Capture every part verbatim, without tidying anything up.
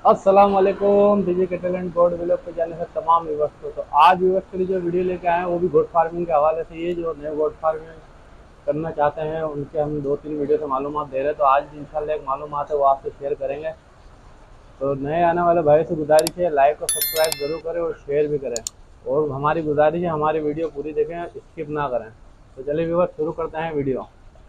अस्सलाम वालेकुम डीजे के टैलेंट गोड व्लॉग पे जाने से तमाम व्यूअर्स को। तो आज व्यूअर्स के लिए जो वीडियो लेके आए हैं वो भी गोड फार्मिंग के हवाले से। ये जो नए गोड फार्मिंग करना चाहते हैं उनके हम दो तीन वीडियो से मालूमात दे रहे हैं। तो आज इंशाल्लाह एक मालूमात है वो आपसे शेयर करेंगे। तो नए आने वाले भाई से गुजारिश है लाइक और सब्सक्राइब जरूर करें और शेयर भी करें। और हमारी गुजारिश है हमारी वीडियो पूरी देखें, स्किप ना करें। तो चलिए व्यूअर्स शुरू करते हैं वीडियो।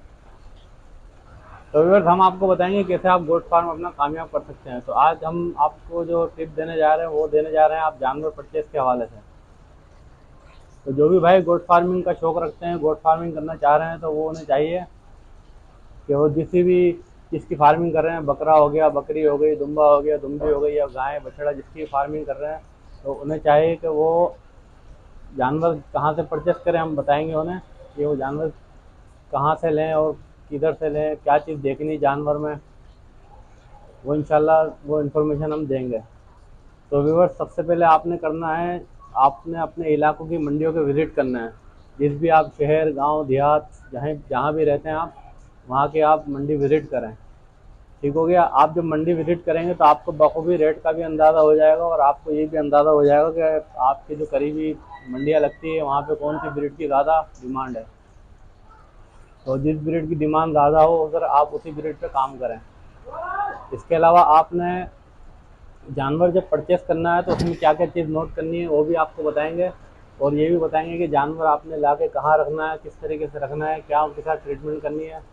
तो व्यूअर्स हम आपको बताएंगे कैसे आप गोट फार्म अपना कामयाब कर सकते हैं। तो आज हम आपको जो टिप देने जा रहे हैं वो देने जा रहे हैं आप जानवर परचेज के हवाले से। तो जो भी भाई गोट फार्मिंग का शौक रखते हैं, गोट फार्मिंग करना चाह रहे हैं, तो वो उन्हें चाहिए कि वो जिस भी जिसकी फार्मिंग कर रहे हैं, बकरा हो गया, बकरी हो गई, दुम्बा हो गया, दुम्बी हो गई, या गाय बछड़ा जिसकी फार्मिंग कर रहे हैं, तो उन्हें चाहिए कि वो जानवर कहाँ से परचेस करें। हम बताएंगे उन्हें कि वो जानवर कहाँ से लें और किधर से लें, क्या चीज़ देखनी जानवर में, वो इंशाल्लाह वो इन्फॉर्मेशन हम देंगे। तो व्यूअर्स सबसे पहले आपने करना है, आपने अपने इलाकों की मंडियों को विज़िट करना है। जिस भी आप शहर, गांव, देहात, जहाँ जहाँ भी रहते हैं आप, वहाँ के आप मंडी विज़िट करें। ठीक हो गया। आप जब मंडी विज़िट करेंगे तो आपको बखूबी रेट का भी अंदाज़ा हो जाएगा और आपको ये भी अंदाज़ा हो जाएगा कि आपकी जो करीबी मंडियाँ लगती है वहाँ पे कौन सी ब्रीड की ज़्यादा डिमांड है। तो जिस ब्रीड की डिमांड ज़्यादा हो अगर आप उसी ब्रीड पे काम करें। इसके अलावा आपने जानवर जब परचेस करना है तो उसमें क्या क्या चीज़ नोट करनी है वो भी आपको बताएंगे। और ये भी बताएंगे कि जानवर आपने ला के कहाँ रखना है, किस तरीके से रखना है, क्या उनके साथ ट्रीटमेंट करनी है।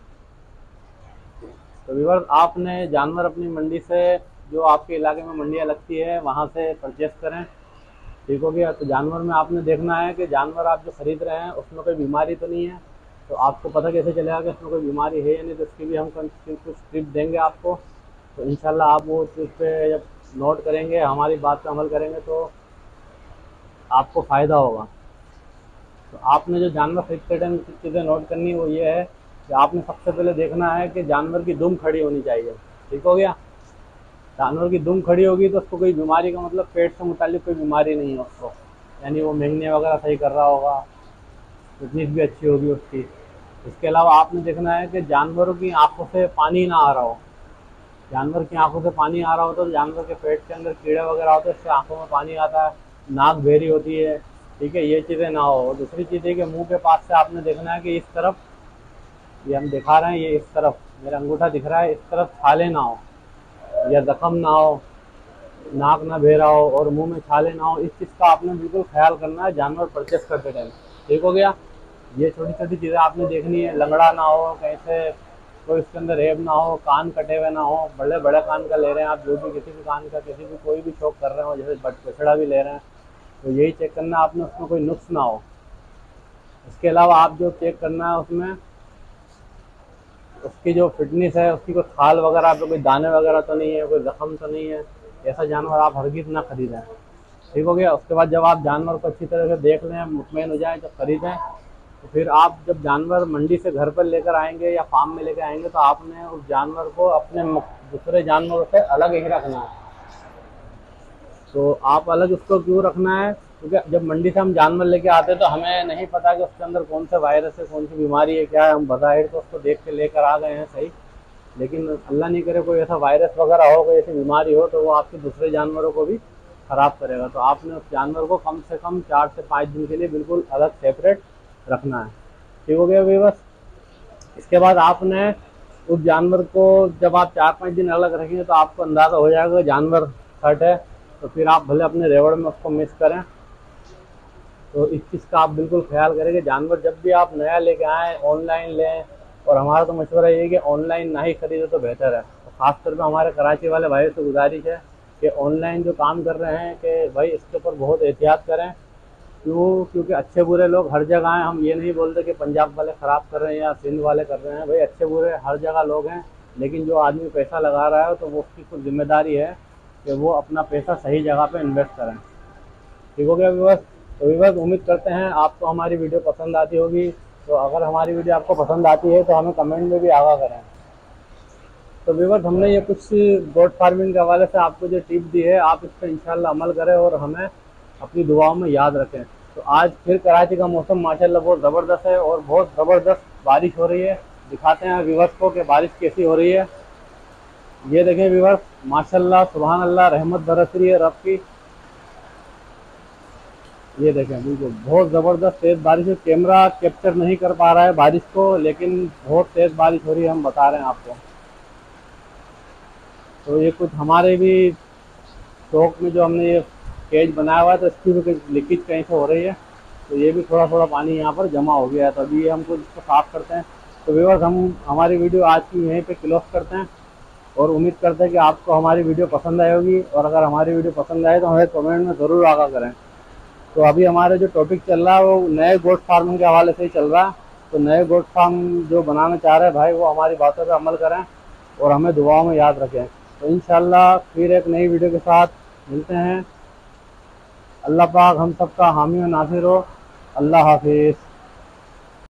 तो व्यूअर्स आपने जानवर अपनी मंडी से, जो आपके इलाके में मंडियाँ लगती है, वहाँ से परचेस करें। ठीक हो गया। तो जानवर में आपने देखना है कि जानवर आप जो खरीद रहे हैं उसमें कोई बीमारी तो नहीं है। तो आपको पता कैसे चलेगा कि उसमें कोई बीमारी है या नहीं, तो उसकी भी हम कुछ टिप देंगे आपको। तो इंशाल्लाह आप वो टिप पे जब नोट करेंगे, हमारी बात पे अमल करेंगे, तो आपको फ़ायदा होगा। तो आपने जो जानवर खरीदते टाइम कुछ चीज़ें नोट करनी है वो ये है कि आपने सबसे पहले देखना है कि जानवर की दुम खड़ी होनी चाहिए। ठीक हो गया। जानवर की दुम खड़ी होगी तो उसको कोई बीमारी का मतलब पेट से मुतालिक कोई बीमारी नहीं है उसको, यानी वो मेंगने वगैरह सही कर रहा होगा, फिटनेस भी अच्छी होगी उसकी। इसके अलावा आपने देखना है कि जानवरों की आंखों से पानी ना आ रहा हो। जानवर की आंखों से पानी आ रहा होता है तो जानवर के पेट के अंदर कीड़े वगैरह होते हैं, इससे आंखों में पानी आता है, नाक बेरी होती है। ठीक है, ये चीज़ें ना हो। और दूसरी चीज़ है कि मुंह के पास से आपने देखना है कि इस तरफ, ये हम दिखा रहे हैं, ये इस तरफ मेरा अंगूठा दिख रहा है, इस तरफ छाले ना हो या जख्म ना हो, नाक ना बह रहा हो और मुंह में छाले ना हो। इस चीज़ का आपने बिल्कुल ख्याल करना है जानवर परचेस करते टाइम। ठीक हो गया। ये छोटी छोटी चीज़ें आपने देखनी है। लंगड़ा ना हो कहीं से, कोई उसके अंदर रेब ना हो, कान कटे हुए ना हो, बड़े बड़े कान का ले रहे हैं आप, जो भी किसी भी कान का, किसी भी कोई भी शौक कर रहे हो, जैसे बछड़ा भी ले रहे हैं, तो यही चेक करना आपने उसमें कोई नुक्स ना हो। इसके अलावा आप जो चेक करना है उसमें उसकी जो फिटनेस है, उसकी कोई खाल वगैरह पे कोई दाने वगैरह तो नहीं है, कोई जख्म तो नहीं है। ऐसा जानवर आप हरगिज़ ना खरीदें। ठीक हो गया। उसके बाद जब आप जानवर को अच्छी तरह से देख लें, मुतमईन हो जाए, जब खरीदें, तो फिर आप जब जानवर मंडी से घर पर लेकर आएंगे या फार्म में लेकर आएंगे तो आपने उस जानवर को अपने दूसरे जानवरों से अलग ही रखना है। तो आप अलग उसको क्यों रखना है, क्योंकि जब मंडी से हम जानवर लेके आते हैं तो हमें नहीं पता कि उसके अंदर कौन सा वायरस है, कौन सी बीमारी है, क्या है। हम बज़ाहिर तो उसको देख के लेकर आ गए हैं सही, लेकिन अल्लाह नहीं करे कोई ऐसा वायरस वगैरह हो, कोई ऐसी बीमारी हो, तो वो आपके दूसरे जानवरों को भी ख़राब करेगा। तो आपने उस जानवर को कम से कम चार से पाँच दिन के लिए बिल्कुल अलग सेपरेट रखना है। ठीक हो गया बस। इसके बाद आपने उस जानवर को जब आप चार पाँच दिन अलग रखेंगे तो आपको अंदाज़ा हो जाएगा जानवर हट है। तो फिर आप भले अपने रेवड़ में उसको मिक्स करें। तो इस चीज़ का आप बिल्कुल ख्याल करें कि जानवर जब भी आप नया लेके आएँ ऑनलाइन लें। और हमारा तो मशवरा ये है कि ऑनलाइन ना ही खरीदे तो बेहतर है। तो ख़ासतौर पर हमारे कराची वाले भाइयों से गुजारिश है कि ऑनलाइन जो काम कर रहे हैं कि भाई इसके ऊपर बहुत एहतियात करें। क्यों? क्योंकि अच्छे बुरे लोग हर जगह हैं। हम ये नहीं बोलते कि पंजाब वाले ख़राब कर रहे हैं या सिंध वाले कर रहे हैं, भाई अच्छे बुरे हर जगह लोग हैं। लेकिन जो आदमी पैसा लगा रहा है तो वो उसकी कुछ जिम्मेदारी है कि वो अपना पैसा सही जगह पे इन्वेस्ट करें। ठीक हो गया व्यूअर्स। तो व्यूअर्स उम्मीद करते हैं आपको हमारी वीडियो पसंद आती होगी। तो अगर हमारी वीडियो आपको पसंद आती है तो हमें कमेंट में भी आगाह करें। तो व्यूअर्स हमने ये कुछ गोट फार्मिंग के हवाले से आपको जो टिप दी है, आप इस पर इंशाल्लाह अमल करें और हमें अपनी दुआओं में याद रखें। तो आज फिर कराची का मौसम माशाल्लाह बहुत ज़बरदस्त है और बहुत ज़बरदस्त बारिश हो रही है। दिखाते हैं व्यूअर्स को कि बारिश कैसी हो रही है। ये देखें व्यूअर्स, माशाल्लाह सुभान अल्लाह, रहमत बरस रही है रब की। ये देखें बिल्कुल बहुत ज़बरदस्त तेज़ बारिश है। कैमरा कैप्चर नहीं कर पा रहा है बारिश को, लेकिन बहुत तेज़ बारिश हो रही है, हम बता रहे हैं आपको। तो ये कुछ हमारे भी शौक में जो हमने ये केज बनाया हुआ है, तो इसकी भी कुछ लीकेज कहीं से हो रही है। तो ये भी थोड़ा थोड़ा पानी यहाँ पर जमा हो गया है, तो अभी हमको इसको साफ़ करते हैं। तो व्यूअर्स, हम हमारी वीडियो आज की यहीं पे क्लोज करते हैं, और उम्मीद करते हैं कि आपको हमारी वीडियो पसंद आई होगी। और अगर हमारी वीडियो पसंद आए तो हमें कमेंट में ज़रूर आगाह करें। तो अभी हमारे जो टॉपिक चल रहा है वो नए गोट फार्मिंग के हवाले से ही चल रहा है। तो नए गोट फार्म जो बनाना चाह रहे हैं भाई, वो हमारी बातों पर अमल करें और हमें दुआओं में याद रखें। तो इंशाल्लाह फिर एक नई वीडियो के साथ मिलते हैं। अल्लाह पाक हम सबका हामी और नासिर हो। अल्लाह हाफिज़।